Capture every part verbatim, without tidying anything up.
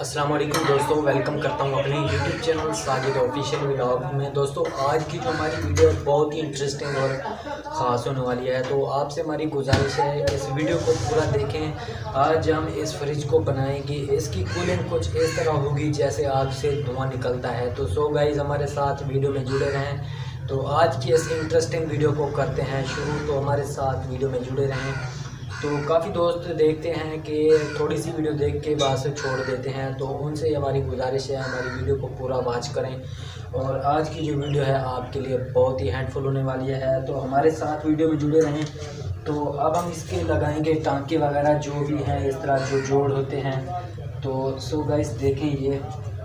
अस्सलाम वालेकुम दोस्तों, वेलकम करता हूँ अपने YouTube channel Sajid official vlog में। दोस्तों आज की जो हमारी वीडियो है बहुत ही इंटरेस्टिंग और ख़ास होने वाली है, तो आपसे हमारी गुजारिश है इस वीडियो को पूरा देखें। आज हम इस फ्रिज को बनाएंगे, इसकी कूलिंग कुछ इस तरह होगी जैसे आग से धुआं निकलता है। तो सो गाइस हमारे साथ वीडियो में जुड़े रहें। तो आज की इस इंटरेस्टिंग वीडियो को करते हैं शुरू, तो हमारे साथ वीडियो में जुड़े रहें। तो काफ़ी दोस्त देखते हैं कि थोड़ी सी वीडियो देख के बाद से छोड़ देते हैं, तो उनसे हमारी गुजारिश है हमारी वीडियो को पूरा वॉच करें। और आज की जो वीडियो है आपके लिए बहुत ही हेल्पफुल होने वाली है, तो हमारे साथ वीडियो में जुड़े रहें। तो अब हम इसके लगाएंगे टांके वगैरह जो भी हैं, इस तरह जो जोड़ होते हैं। तो सो गाइस देखें ये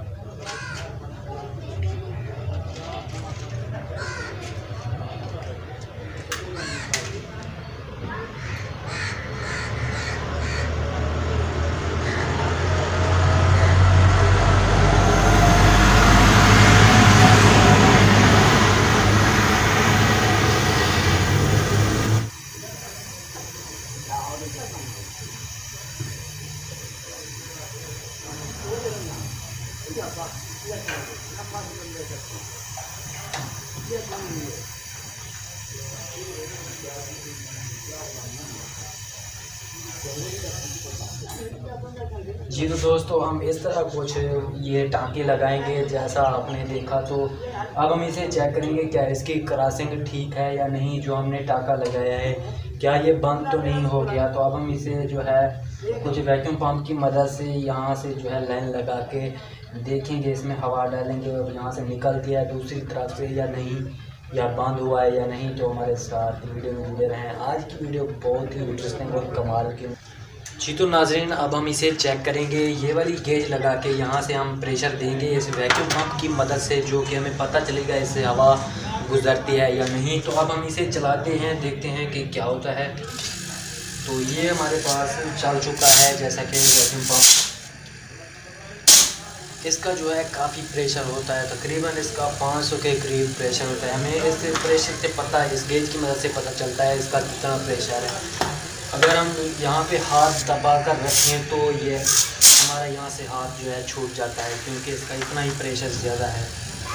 जी। तो दोस्तों हम इस तरह कुछ ये टांके लगाएंगे जैसा आपने देखा। तो अब हम इसे चेक करेंगे क्या इसकी क्रॉसिंग ठीक है या नहीं, जो हमने टांका लगाया है क्या ये बंद तो नहीं हो गया। तो अब हम इसे जो है कुछ वैक्यूम पंप की मदद से यहाँ से जो है लाइन लगा के देखेंगे, इसमें हवा डालेंगे और यहाँ से निकलती है दूसरी तरफ से या नहीं, या बंद हुआ है या नहीं। तो हमारे साथ वीडियो में जुड़े रहें। आज की वीडियो बहुत ही इंटरेस्टिंग और कमाल की। जी तो नाजरीन अब हम इसे चेक करेंगे। ये वाली गेज लगा के यहाँ से हम प्रेशर देंगे इस वैक्यूम पंप की मदद से, जो कि हमें पता चलेगा इससे हवा गुजरती है या नहीं। तो अब हम इसे चलाते हैं, देखते हैं कि क्या होता है। तो ये हमारे पास चल चुका है जैसा कि वैक्यूम पंप, इसका जो है काफ़ी प्रेशर होता है, तकरीबन इसका पाँच सौ के करीब प्रेशर होता है। हमें इस प्रेशर से पता है, इस गेज की मदद से पता चलता है इसका कितना प्रेशर है। अगर हम यहाँ पे हाथ दबा कर रखें तो ये हमारा यहाँ से हाथ जो है छूट जाता है, क्योंकि इसका इतना ही प्रेशर ज़्यादा है।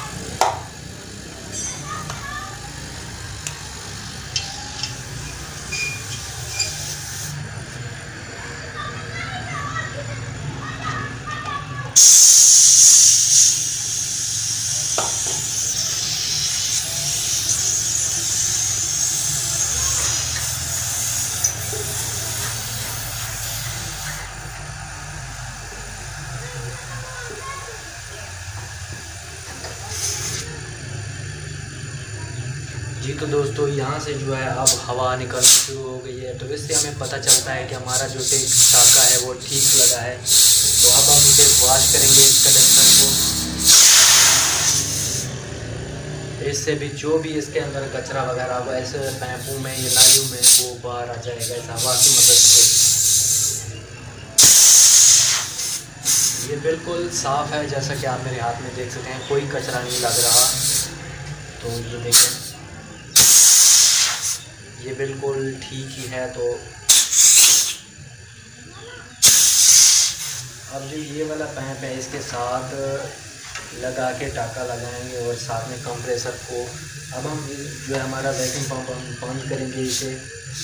जी तो दोस्तों यहाँ से जो है अब हवा निकलना शुरू हो गई है, तो इससे हमें पता चलता है कि हमारा जो टेक टाका है वो ठीक लगा है। तो अब हम इसे वॉश करेंगे इस कंडेंसर को, इससे भी जो भी इसके अंदर कचरा वगैरह होगा इस पैपों में या नालियों में वो बाहर आ जाएगा इस हवा की मदद से। ये बिल्कुल साफ़ है जैसा कि आप मेरे हाथ में देख सकते हैं, कोई कचरा नहीं लग रहा। तो ये देखें ये बिल्कुल ठीक ही है। तो अब जो ये वाला पैप है इसके साथ लगा के टाका लगाएंगे और साथ में कंप्रेसर को। अब हम जो है हमारा वैक्यूम पंप हम बंद करेंगे इसे।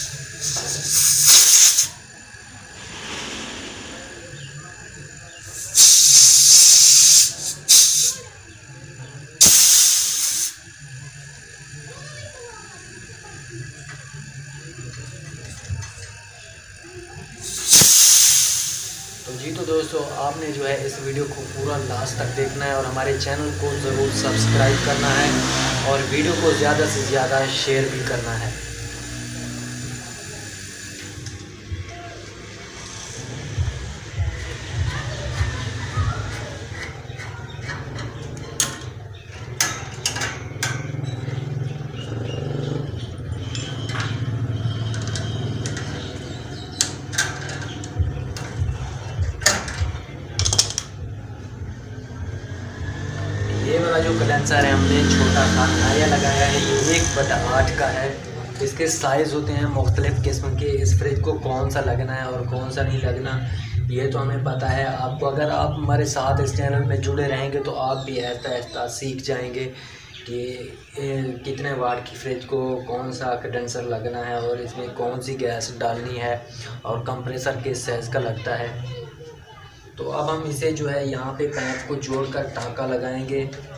तो जी तो दोस्तों आपने जो है इस वीडियो को पूरा लास्ट तक देखना है और हमारे चैनल को ज़रूर सब्सक्राइब करना है और वीडियो को ज़्यादा से ज़्यादा शेयर भी करना है। ये वाला जो कंडेंसर है हमने छोटा सा नया लगाया है, ये एक बटा आठ का है। इसके साइज़ होते हैं मुख्तलिफ़ किस्म के। इस फ्रिज को कौन सा लगना है और कौन सा नहीं लगना ये तो हमें पता है। आपको अगर आप हमारे साथ इस चैनल में जुड़े रहेंगे तो आप भी ऐसा ऐसा सीख जाएंगे कि कितने वाट की फ्रिज को कौन सा कंडेंसर लगना है और इसमें कौन सी गैस डालनी है और कंप्रेसर किस साइज़ का लगता है। तो अब हम इसे जो है यहाँ पे पाइप को जोड़कर टाँका लगाएंगे